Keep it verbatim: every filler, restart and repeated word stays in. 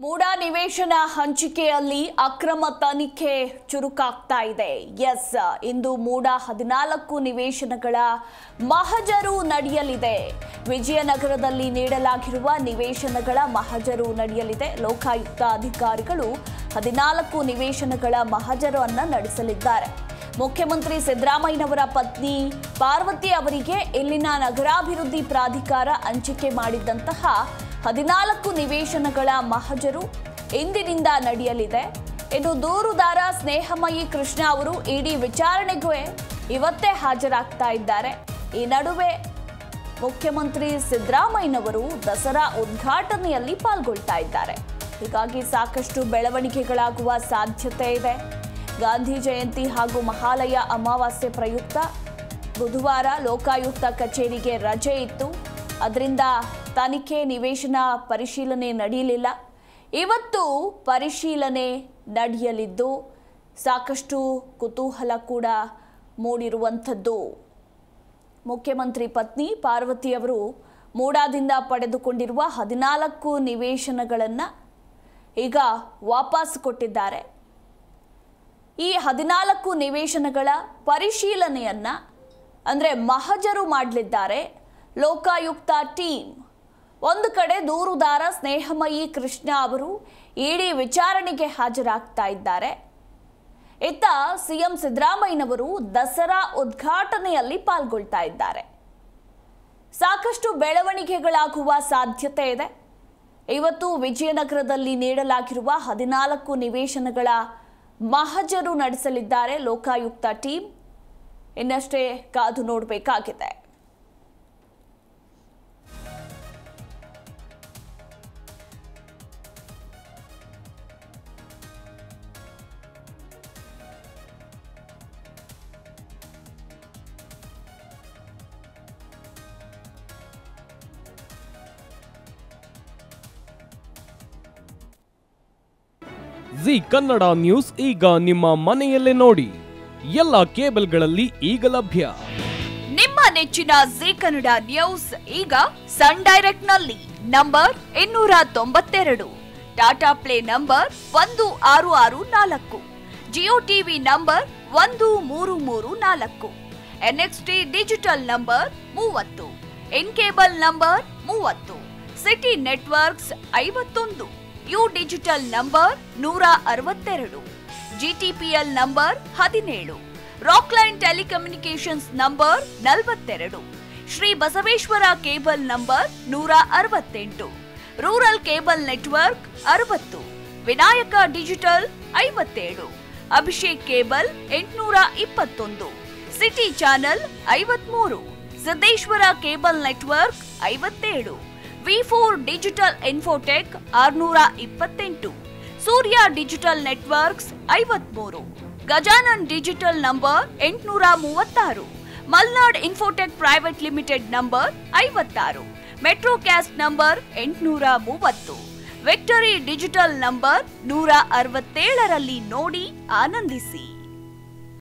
ಮೂಡ ನಿವೇಶನ ಹಂಚಿಕೆಯಲ್ಲಿ ಅಕ್ರಮ ತನಿಖೆ ಚುರುಕಾಗ್ತಾ ಇದೆ. ಎಸ್, ಇಂದು ಮೂಡ ಹದಿನಾಲ್ಕು ನಿವೇಶನಗಳ ಮಹಜರು ನಡೆಯಲಿದೆ. ವಿಜಯನಗರದಲ್ಲಿ ನೀಡಲಾಗಿರುವ ನಿವೇಶನಗಳ ಮಹಜರು ನಡೆಯಲಿದೆ. ಲೋಕಾಯುಕ್ತ ಅಧಿಕಾರಿಗಳು ಹದಿನಾಲ್ಕು ನಿವೇಶನಗಳ ಮಹಜರನ್ನು ನಡೆಸಲಿದ್ದಾರೆ. ಮುಖ್ಯಮಂತ್ರಿ ಸಿದ್ದರಾಮಯ್ಯನವರ ಪತ್ನಿ ಪಾರ್ವತಿ ಅವರಿಗೆ ಇಲ್ಲಿನ ನಗರಾಭಿವೃದ್ಧಿ ಪ್ರಾಧಿಕಾರ ಹಂಚಿಕೆ ಮಾಡಿದಂತಹ ಹದಿನಾಲ್ಕು ನಿವೇಶನಗಳ ಮಹಜರು ಇಂದಿನಿಂದ ನಡೆಯಲಿದೆ. ಇನ್ನು ದೂರುದಾರ ಸ್ನೇಹಮಯಿ ಕೃಷ್ಣ ಅವರು ಇಡಿ ವಿಚಾರಣೆಗೆ ಇವತ್ತೇ ಹಾಜರಾಗ್ತಾ ಇದ್ದಾರೆ. ಈ ನಡುವೆ ಮುಖ್ಯಮಂತ್ರಿ ಸಿದ್ದರಾಮಯ್ಯನವರು ದಸರಾ ಉದ್ಘಾಟನೆಯಲ್ಲಿ ಪಾಲ್ಗೊಳ್ತಾ ಇದ್ದಾರೆ. ಹೀಗಾಗಿ ಸಾಕಷ್ಟು ಬೆಳವಣಿಗೆಗಳಾಗುವ ಸಾಧ್ಯತೆ ಇದೆ. ಗಾಂಧಿ ಜಯಂತಿ ಹಾಗೂ ಮಹಾಲಯ ಅಮಾವಾಸ್ಯೆ ಪ್ರಯುಕ್ತ ಬುಧವಾರ ಲೋಕಾಯುಕ್ತ ಕಚೇರಿಗೆ ರಜೆ ಇತ್ತು. ಅದರಿಂದ ತನಿಖೆ ನಿವೇಶನ ಪರಿಶೀಲನೆ ನಡೆಯಲಿಲ್ಲ. ಇವತ್ತು ಪರಿಶೀಲನೆ ನಡೆಯಲಿದ್ದು ಸಾಕಷ್ಟು ಕುತೂಹಲ ಕೂಡ ಮೂಡಿರುವಂಥದ್ದು. ಮುಖ್ಯಮಂತ್ರಿ ಪತ್ನಿ ಪಾರ್ವತಿ ಅವರು ಮೂಡಾದಿಂದ ಪಡೆದುಕೊಂಡಿರುವ ಹದಿನಾಲ್ಕು ನಿವೇಶನಗಳನ್ನು ಈಗ ವಾಪಸ್ ಕೊಟ್ಟಿದ್ದಾರೆ. ಈ ಹದಿನಾಲ್ಕು ನಿವೇಶನಗಳ ಪರಿಶೀಲನೆಯನ್ನ ಅಂದರೆ ಮಹಜರು ಮಾಡಲಿದ್ದಾರೆ ಲೋಕಾಯುಕ್ತ ಟೀಮ್. ಒಂದು ಕಡೆ ದೂರುದಾರ ಸ್ನೇಹಮಯಿ ಕೃಷ್ಣ ಅವರು ಇಡಿ ವಿಚಾರಣೆಗೆ ಹಾಜರಾಗ್ತಾ ಇದ್ದಾರೆ. ಇತ್ತ ಸಿಎಂ ಸಿದ್ದರಾಮಯ್ಯನವರು ದಸರಾ ಉದ್ಘಾಟನೆಯಲ್ಲಿ ಪಾಲ್ಗೊಳ್ತಾ ಇದ್ದಾರೆ. ಸಾಕಷ್ಟು ಬೆಳವಣಿಗೆಗಳಾಗುವ ಸಾಧ್ಯತೆ ಇದೆ. ಇವತ್ತು ವಿಜಯನಗರದಲ್ಲಿ ನೀಡಲಾಗಿರುವ ಹದಿನಾಲ್ಕು ನಿವೇಶನಗಳ ಮಹಜರು ನಡೆಸಲಿದ್ದಾರೆ ಲೋಕಾಯುಕ್ತ ಟೀಮ್. ಇನ್ನಷ್ಟೇ ಕಾದು ನೋಡಬೇಕಾಗಿದೆ. ಜಿ ಕನ್ನಡ ನ್ಯೂಸ್ ಈಗ ನಿಮ್ಮ ಮನೆಯಲ್ಲೇ ನೋಡಿ. ಎಲ್ಲ ಕೇಬಲ್ಗಳಲ್ಲಿ ಈಗ ಲಭ್ಯ. ನಿಮ್ಮ ನೆಚ್ಚಿನ ಜಿ ಕನ್ನಡ ನ್ಯೂಸ್ ಈಗ ಸನ್ ಡೈರೆಕ್ಟ್ ನಲ್ಲಿ ನಂಬರ್ ಇನ್ನೂರ ತೊಂಬತ್ತೆರಡು, ಟಾಟಾ ಪ್ಲೇ ನಂಬರ್ ಒಂದು ಆರು ಆರು ನಾಲ್ಕು, ಜಿಯೋ ಟಿವಿ ನಂಬರ್ ಒಂದು ಮೂರು ಮೂರು ನಾಲ್ಕು, ಎನ್ಎಕ್ಸ್ಟಿ ಡಿಜಿಟಲ್ ನಂಬರ್ ಮೂವತ್ತು, ಇನ್ ಕೇಬಲ್ ನಂಬರ್ ಮೂವತ್ತು, ಸಿಟಿ ನೆಟ್ವರ್ಕ್ಸ್ ಐವತ್ತೊಂದು, ಯು ಡಿಜಿಟಲ್ ನಂಬರ್ ನೂರ ಅರವತ್ತೆರಡು, ಜಿಟಿಪಿಎಲ್ ನಂಬರ್ ಹದಿನೇಳು, ರಾಕ್ಲೈನ್ ಟೆಲಿಕಮ್ಯುನಿಕೇಶನ್ಸ್ ನಂಬರ್ ನಲವತ್ತೆರಡು, ಶ್ರೀ ಬಸವೇಶ್ವರ ಕೇಬಲ್ ನಂಬರ್ ನೂರ ಅರವತ್ತೆಂಟು, ರೂರಲ್ ಕೇಬಲ್ ನೆಟ್ವರ್ಕ್ ಅರವತ್ತು, ವಿನಾಯಕ ಡಿಜಿಟಲ್ ಐವತ್ತೇಳು, ಅಭಿಷೇಕ್ ಕೇಬಲ್ ಎಂಟುನೂರ ಇಪ್ಪತ್ತೊಂದು, ಸಿಟಿ ಚಾನೆಲ್ ಐವತ್ಮೂರು, ಸಿದ್ದೇಶ್ವರ ಕೇಬಲ್ ನೆಟ್ವರ್ಕ್ ಐವತ್ತೇಳು, ವಿ ಫೋರ್ ಡಿಜಿಟಲ್ ಇನ್ಫೋಟೆಕ್ ಆರುನೂರ ಇಪ್ಪತ್ತೆಂಟು, ಸೂರ್ಯ ಡಿಜಿಟಲ್ ನೆಟ್ವರ್ಕ್ಸ್ ಐವತ್ಮೂರು, ಗಜಾನನ್ ಡಿಜಿಟಲ್ ನಂಬರ್ ಎಂಟುನೂರ ಮೂವತ್ತಾರು, Malnad Infotech private limited number ಐವತ್ತಾರು, ಮೆಟ್ರೋಕ್ಯಾಸ್ಟ್ ನಂಬರ್ ಎಂಟುನೂರ ಮೂವತ್ತು, ವಿಕ್ಟರಿ ಡಿಜಿಟಲ್ ನಂಬರ್ ನೂರ ಅರವತ್ತೇಳರಲ್ಲಿ ನೋಡಿ ಆನಂದಿಸಿ.